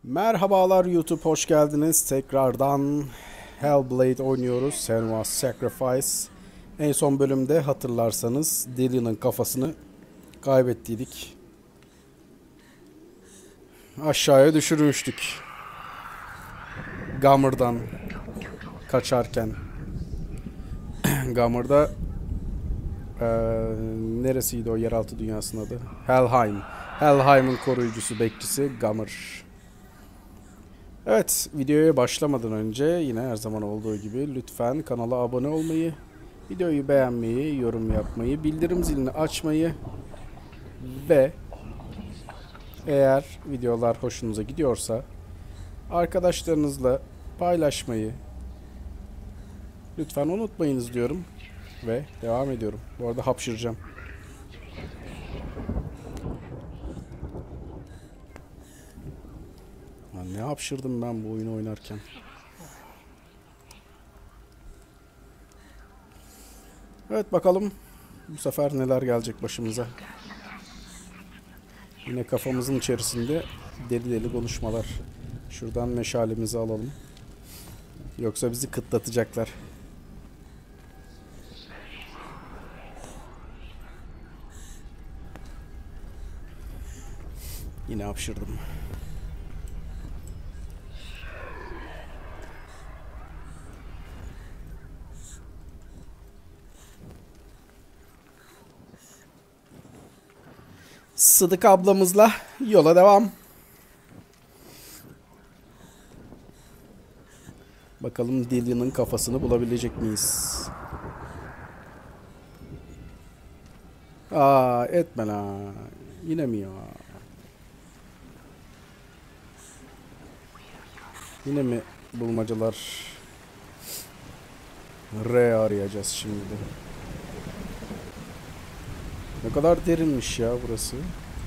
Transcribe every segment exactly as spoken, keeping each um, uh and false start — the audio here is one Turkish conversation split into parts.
Merhabalar YouTube, hoş geldiniz. Tekrardan Hellblade oynuyoruz. Senua's Sacrifice. En son bölümde hatırlarsanız Dillion'ın kafasını kaybettiydik. Aşağıya düşürmüştük. Gummer'dan kaçarken. Gummer'da ee, neresiydi o yeraltı dünyasının adı? Helheim. Helheim'in koruyucusu, bekçisi Gummer. Evet, videoya başlamadan önce yine her zaman olduğu gibi lütfen kanala abone olmayı, videoyu beğenmeyi, yorum yapmayı, bildirim zilini açmayı ve eğer videolar hoşunuza gidiyorsa arkadaşlarınızla paylaşmayı lütfen unutmayınız diyorum ve devam ediyorum. Bu arada hapşıracağım. Ne hapşırdım ben bu oyunu oynarken. Evet, bakalım bu sefer neler gelecek başımıza. Yine kafamızın içerisinde deli deli konuşmalar. Şuradan meşalemizi alalım. Yoksa bizi kıtlatacaklar. Yine hapşırdım. Sıdık ablamızla yola devam. Bakalım Dillion'ın kafasını bulabilecek miyiz? Aa, etme la. Yine mi ya? Yine mi bulmacalar? R arayacağız şimdi de. Ne kadar derinmiş ya burası.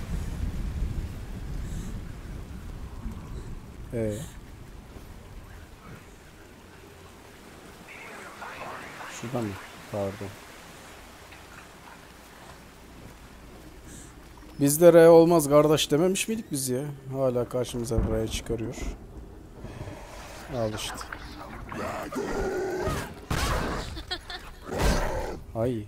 Ee. Şuradan mı? Pardon. Bizde R olmaz kardeş dememiş miydik biz ya? Hala karşımıza R çıkarıyor. Al işte. Ay.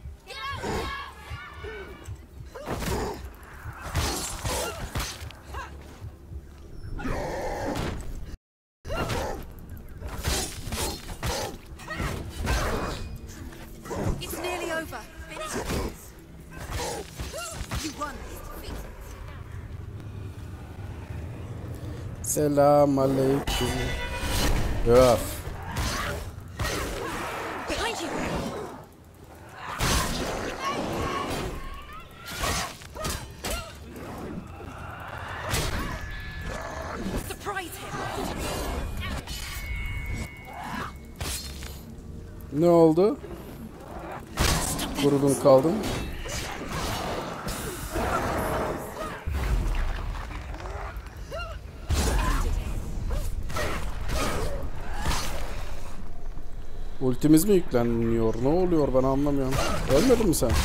Selam aleyküm. Öf. Ne oldu? Kurudun kaldın. Ultimiz mi yükleniyor? Ne oluyor, ben anlamıyorum. Ölmedin mi sen?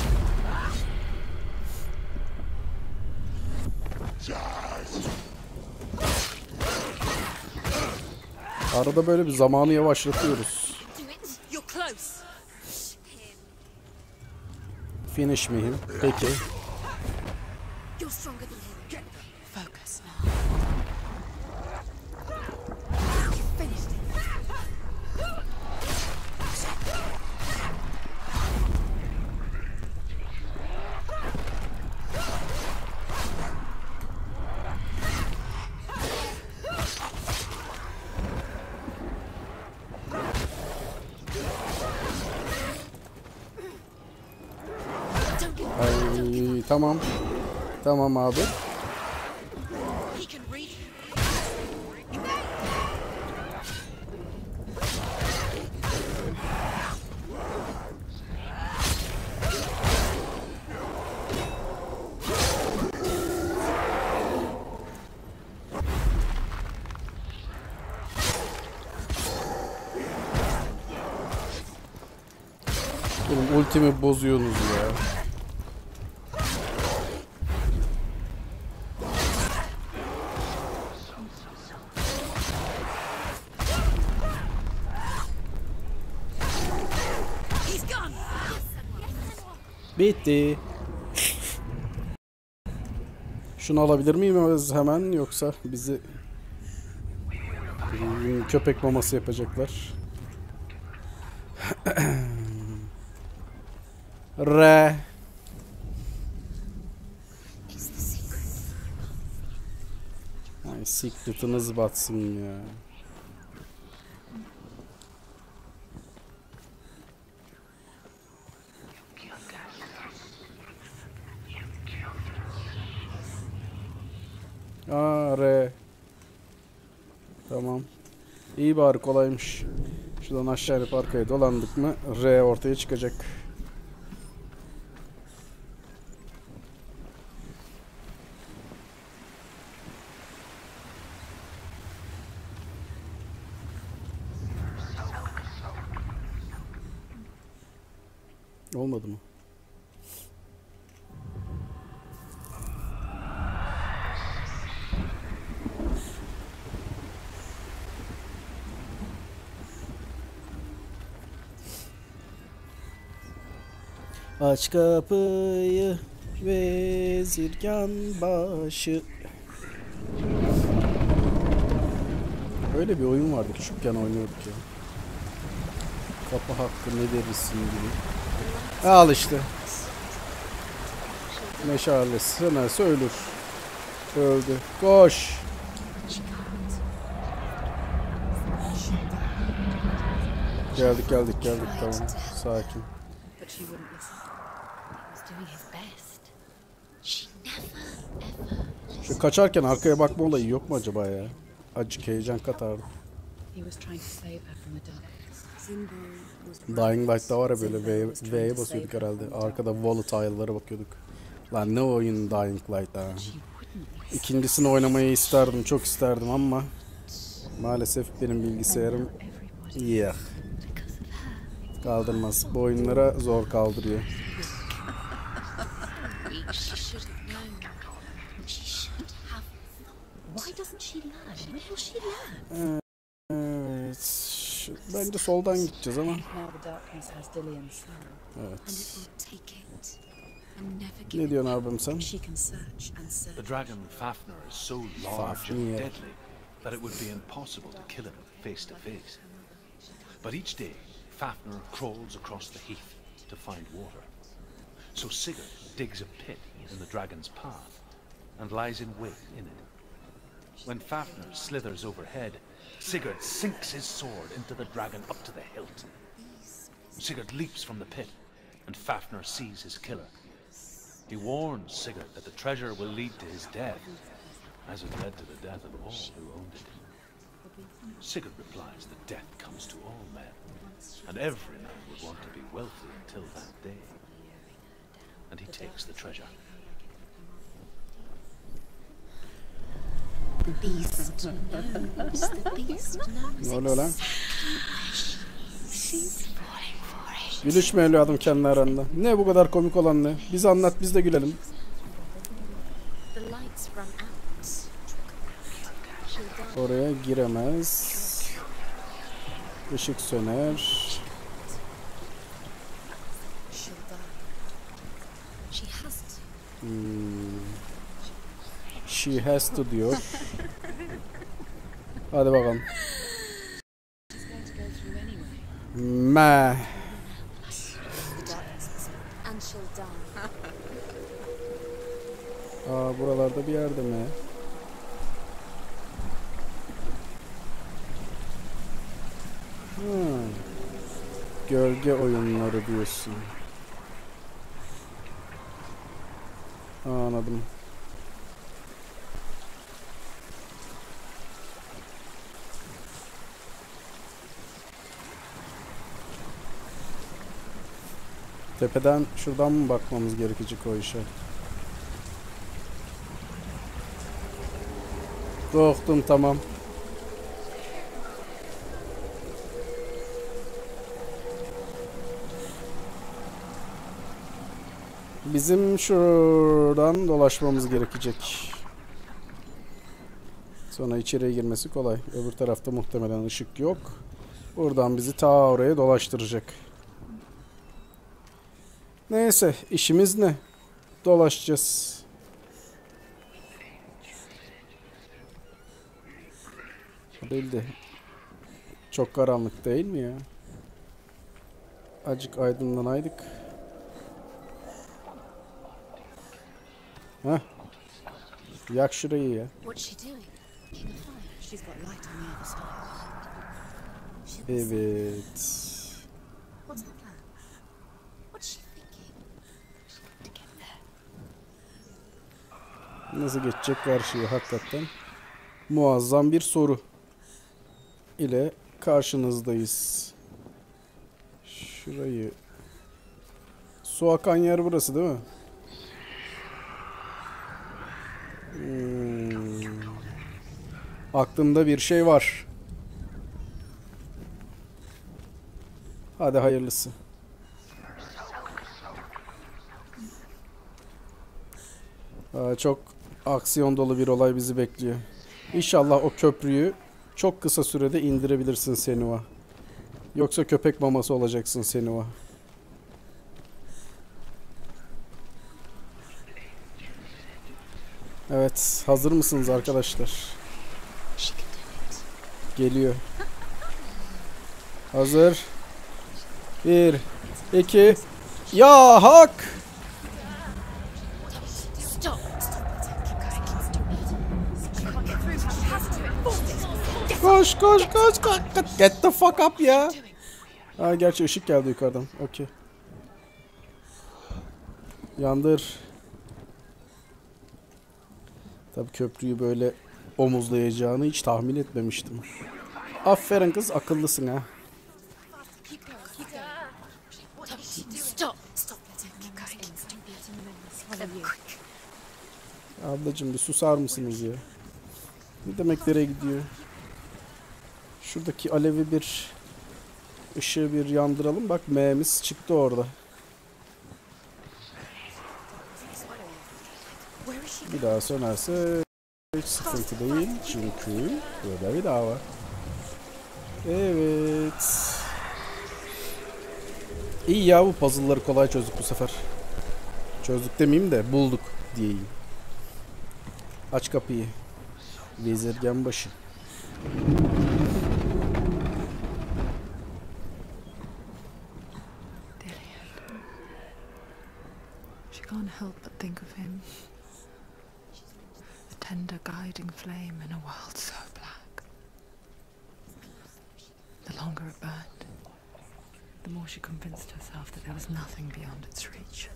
Arada böyle bir zamanı yavaşlatıyoruz. Finish me him. Peki. Ay, tamam. Tamam abi. Oğlum ultimi bozuyorsunuz ya. Bitti. Şunu alabilir miyim hemen, yoksa bizi köpek maması yapacaklar. Re. Ay sikletiniz batsın ya. Aa, re. Tamam. İyi bari, kolaymış. Şuradan aşağı inip arkaya dolandık mı re ortaya çıkacak. Olmadı mı? Aç kapıyı vezirgan başı. Öyle bir oyun vardı, küçükken oynuyorduk ya. Kapı hakkı ne verirsin gibi. Al işte. Meşalesi sönerse ölür. Öldü. Koş. Geldik geldik geldik, tamam. Sakin. Şu kaçarken arkaya bakma olayı yok mu acaba ya? Acık heyecan katardı. Dying Light'ta var ya, böyle V'ye V'ye basıyorduk herhalde. Arkada volatile'lara bakıyorduk. Lan ne oyun Dying Light ha. İkincisini oynamayı isterdim, çok isterdim ama maalesef benim bilgisayarım yeah. Kaldırmaz. Bu oyunlara zor kaldırıyor. Evet. Bence soldan gideceğiz ama. Evet. Ne diyorsun abim sen? The dragon Fafnir is so large and deadly that it would be impossible to kill him face to face. But each day, Fafnir crawls across the heath to find water. So Sigurd digs a pit in the dragon's path and lies in wait in it. When Fafnir slithers overhead, Sigurd sinks his sword into the dragon up to the hilt. Sigurd leaps from the pit, and Fafnir sees his killer. He warns Sigurd that the treasure will lead to his death, as it led to the death of all who owned it. Sigurd replies that death comes to all men, and every man would want to be wealthy until that day. And he takes the treasure. Beast knows, the beast knows. Ne oluyor lan? She's falling for it. Gülüşme evladım kendi aranda. Ne bu kadar komik olan ne? Bize anlat, biz de gülelim. The lights run out. Oraya giremez. Işık söner. She'll die. She has to. Hmm. She has to diyor. Hadi bakalım. Me. And she'll die. Aa, buralarda bir yerde mi? Hmm. Gölge oyunları diyorsun. Anladım. Tepeden şuradan mı bakmamız gerekecek o işe? Korktum, tamam. Bizim şuradan dolaşmamız gerekecek. Sonra içeriye girmesi kolay. Öbür tarafta muhtemelen ışık yok. Buradan bizi ta oraya dolaştıracak. Neyse, işimiz ne? Dolaşacağız. Değil de çok karanlık değil mi ya? Acık aydınlanaydık. Heh. Yak şurayı ya. What's she doing? Making a fire. She's got light on the other side. She'll Evet. What's her plan? What's she thinking? To get there. Nasıl geçecek karşıya hakikaten? Muazzam bir soru ile karşınızdayız. Şurayı... Su akan yer burası değil mi? Hmm. Aklımda bir şey var. Hadi hayırlısı. Aa, çok aksiyon dolu bir olay bizi bekliyor. İnşallah o köprüyü çok kısa sürede indirebilirsin Senua. Yoksa köpek maması olacaksın Senua. Evet, hazır mısınız arkadaşlar? She can do it. Geliyor. Hazır. Bir, iki, ya hak! Stop! Stop! Keep going. Keep going. I can't get through. She has to do it. Force it. Koş koş koş koş. Get the fuck up ya. Ha, gerçi ışık geldi yukarıdan. Okey. Yandır. Tabii köprüyü böyle omuzlayacağını hiç tahmin etmemiştim. Aferin kız, akıllısın ha. Keep going. Keep going. What is she doing? Stop! Stop! Keep going. Follow you. Ablacım bir susar mısınız ya? Ne demek nereye gidiyor? Şuradaki alevi bir ışığı bir yandıralım. Bak M'miz çıktı orada. Where is she? Bir daha sönerse hiç sıkıntı değil. Çünkü burada bir daha var. Evet. İyi ya, bu puzzle'ları kolay çözdük bu sefer. Çözdük demeyeyim de bulduk diyeyim. Aç kapıyı. Vezirgen başı. She can't help but think of him. A tender guiding flame in a world so black. The longer it burned, the more she convinced herself that there was nothing beyond its reach.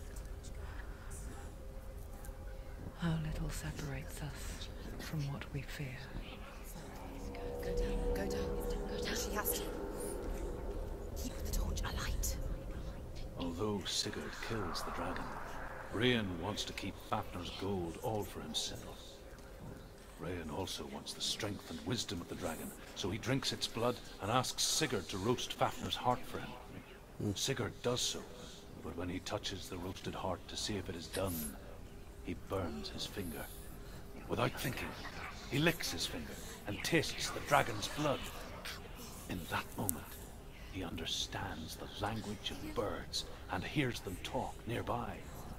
How little separates us from what we fear. Go down. Go down. Go down. She has to. Keep the torch alight. Although Sigurd kills the dragon, Rayan wants to keep Fafnir's gold all for himself. Rayan also wants the strength and wisdom of the dragon, so he drinks its blood and asks Sigurd to roast Fafnir's heart for him. Mm. Sigurd does so, but when he touches the roasted heart to see if it is done, he burns his finger. Without thinking, he licks his finger and tastes the dragon's blood. In that moment, he understands the language of birds and hears them talk nearby.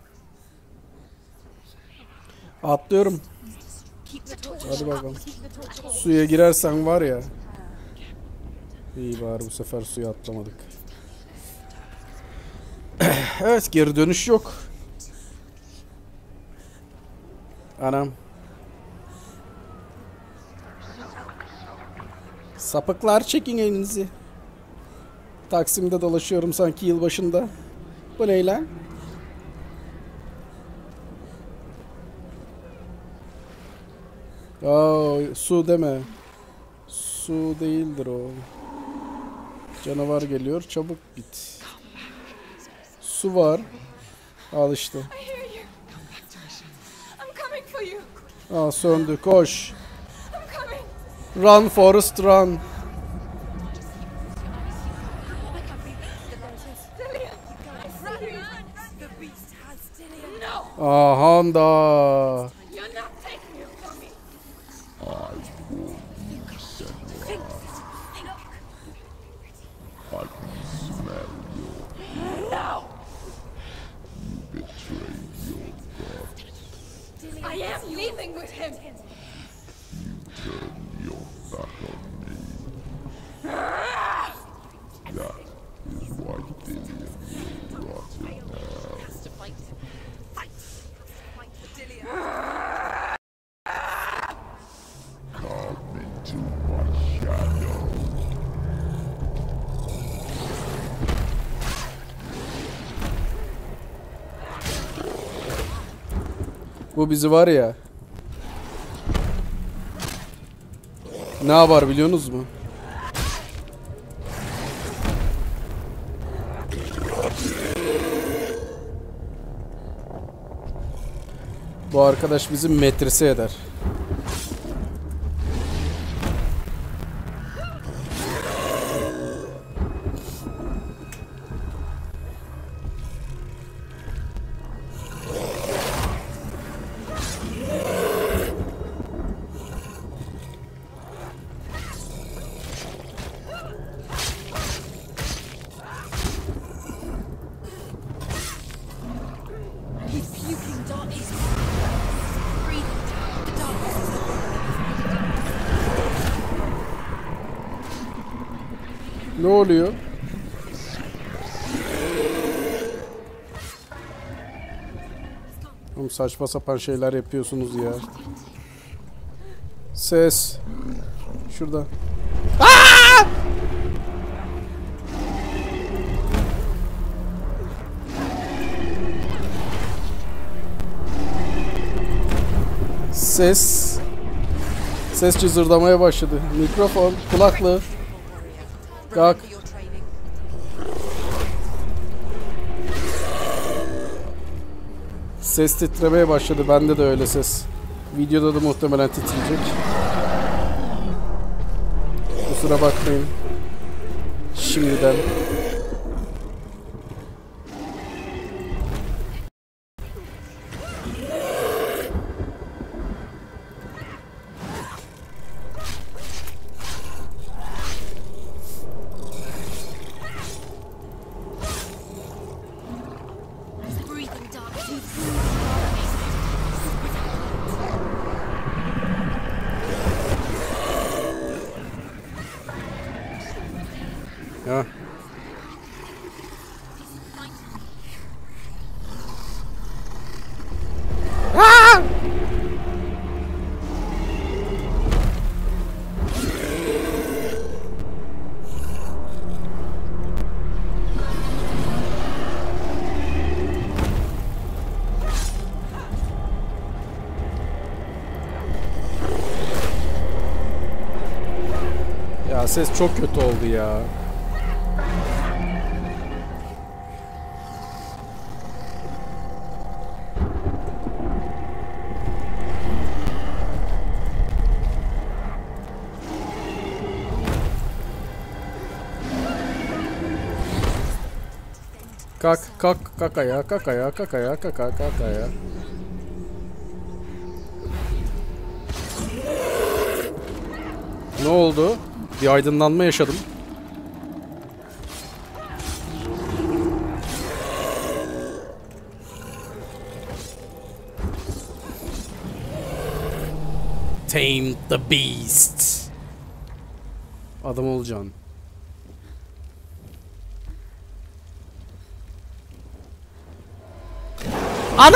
Atlıyorum. Keep the torch Hadi bakalım. up. Keep the torch on. Suya girersen var ya. İyi bari bu sefer suya atlamadık. Evet, geri dönüş yok. Anam. Sapıklar, çekin elinizi. Taksim'de dolaşıyorum sanki yılbaşında. Bu ne lan? Aa, su deme. Su değildir o. Canavar geliyor, çabuk git. Su var. Al işte. Aa, söndü, koş. Run Forrest run. Aha da. Bu bizi var ya. Ne yapar biliyorsunuz mu? Bu arkadaş bizi metresi eder. Ne oluyor? Oğlum saçma sapan şeyler yapıyorsunuz ya. Ses. Şurada. Aa! Ses. Ses cızırdamaya başladı. Mikrofon, kulaklığı. Kalk. Ses titremeye başladı. Bende de öyle ses. Videoda da muhtemelen titreyecek. Kusura bakmayın. Şimdiden. Ya. Aa! Ya ses çok kötü oldu ya. Kalk, kalk, kalk ayağa, kalk ayağa, kalk ayağa, kalk ayağa, kalk ayağa. Ne oldu? Bir aydınlanma yaşadım. Tame the beast. Adam olacaksın. Ana!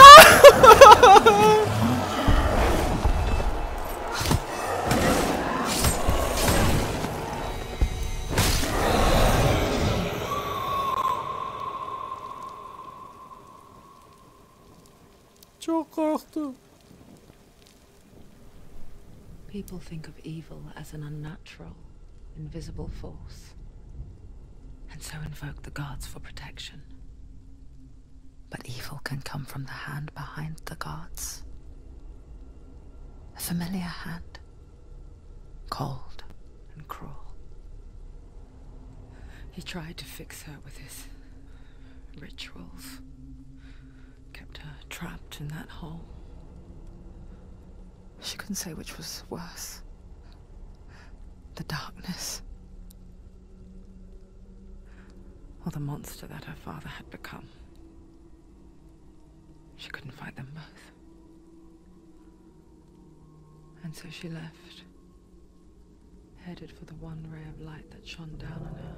Çok korktum. People think of evil as an unnatural, invisible force, and so invoke the gods for protection. But evil can come from the hand behind the gods. A familiar hand. Cold and cruel. He tried to fix her with his rituals. Kept her trapped in that hole. She couldn't say which was worse. The darkness. Or the monster that her father had become. She couldn't fight them both. And so she left, headed for the one ray of light that shone down on her.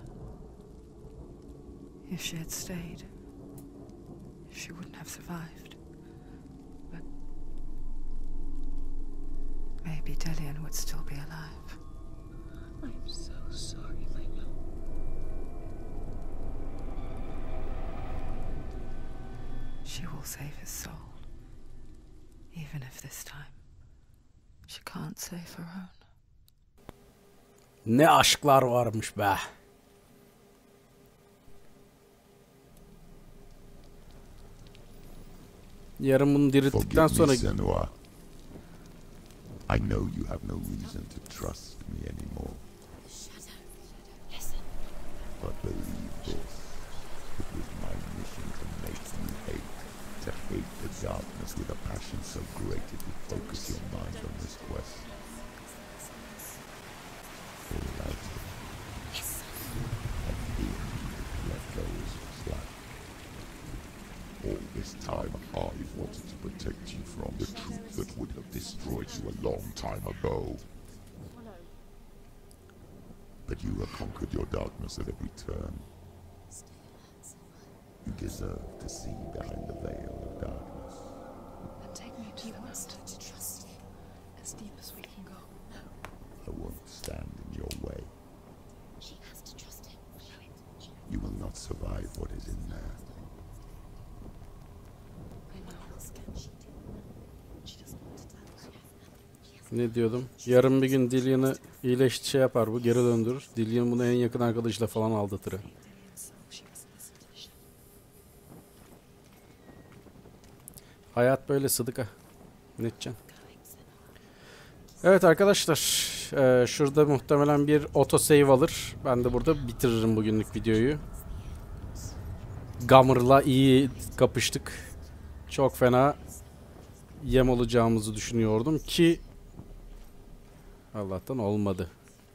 If she had stayed, she wouldn't have survived. But maybe Delian would still be alive. She will save his soul. Even if this time she can't save her own. Ne aşklar varmış be. Yarın bunu dirilttikten sonra... I know you have no reason to trust me anymore. But believe this, it was my mission to make you hate, to hate the darkness with a passion so great it would focus your mind on this quest. All out of and fear let go as it's like. All this time I've wanted to protect you from the truth that would have destroyed you a long time ago. But you have conquered your darkness at every turn. You deserve to see behind the veil of darkness. And take me to the mountain to trust you, as deep as we can go. I won't stand in your way. She has to trust him. You will not survive what is in there. Ne diyordum? Yarın bir gün Dillion'ı iyileşti şey yapar bu. Geri döndürür. Dillion bunu en yakın arkadaşıyla falan aldatır. Hayat böyle Sıdıka. Ne edeceksin? Evet arkadaşlar. E, şurada muhtemelen bir autosave alır. Ben de burada bitiririm bugünlük videoyu. Gamer'la iyi kapıştık. Çok fena yem olacağımızı düşünüyordum ki Allah'tan olmadı.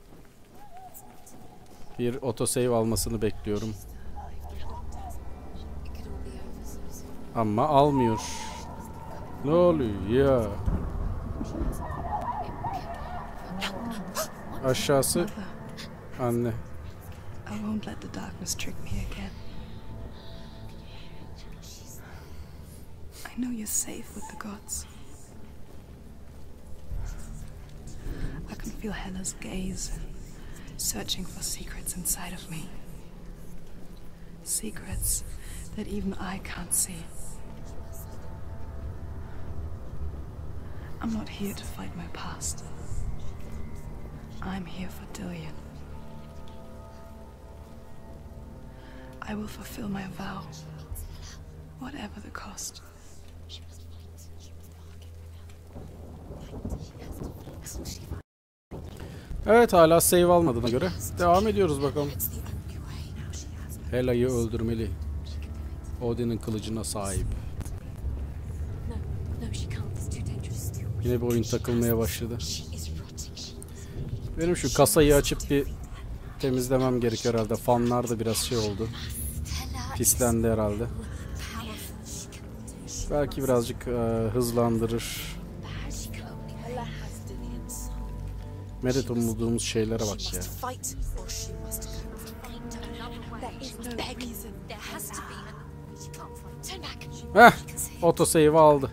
Bir autosave almasını bekliyorum. Ama almıyor. Ne oluyor ya? Aşağısı anne. I won't let the darkness trick me again. I know you're safe with the gods. I can feel Hela's gaze, searching for secrets inside of me. Secrets that even I can't see. I'm not here to fight my past. I'm here for Dillion. I will fulfill my vow, whatever the cost. Evet, hala save almadığına göre devam ediyoruz bakalım. Hela'yı öldürmeli. Odin'in kılıcına sahip. Yine bir oyun takılmaya başladı. Benim şu kasayı açıp bir temizlemem gerekiyor herhalde. Fanlar da biraz şey oldu. Pislendi herhalde. Belki birazcık e, hızlandırır. Medet umduğumuz şeylere bak ya. Heh, autosave aldı.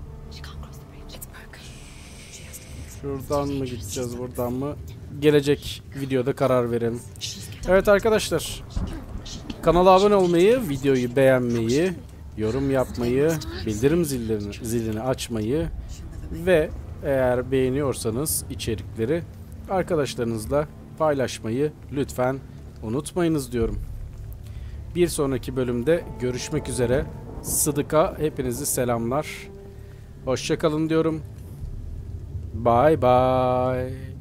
Şuradan mı gideceğiz, buradan mı? Gelecek videoda karar verelim. Evet arkadaşlar, kanala abone olmayı, videoyu beğenmeyi, yorum yapmayı, bildirim zilini, zilini açmayı ve eğer beğeniyorsanız içerikleri arkadaşlarınızla paylaşmayı lütfen unutmayınız diyorum. Bir sonraki bölümde görüşmek üzere. Sıdıka hepinizi selamlar. Hoşça kalın diyorum. Bye bye.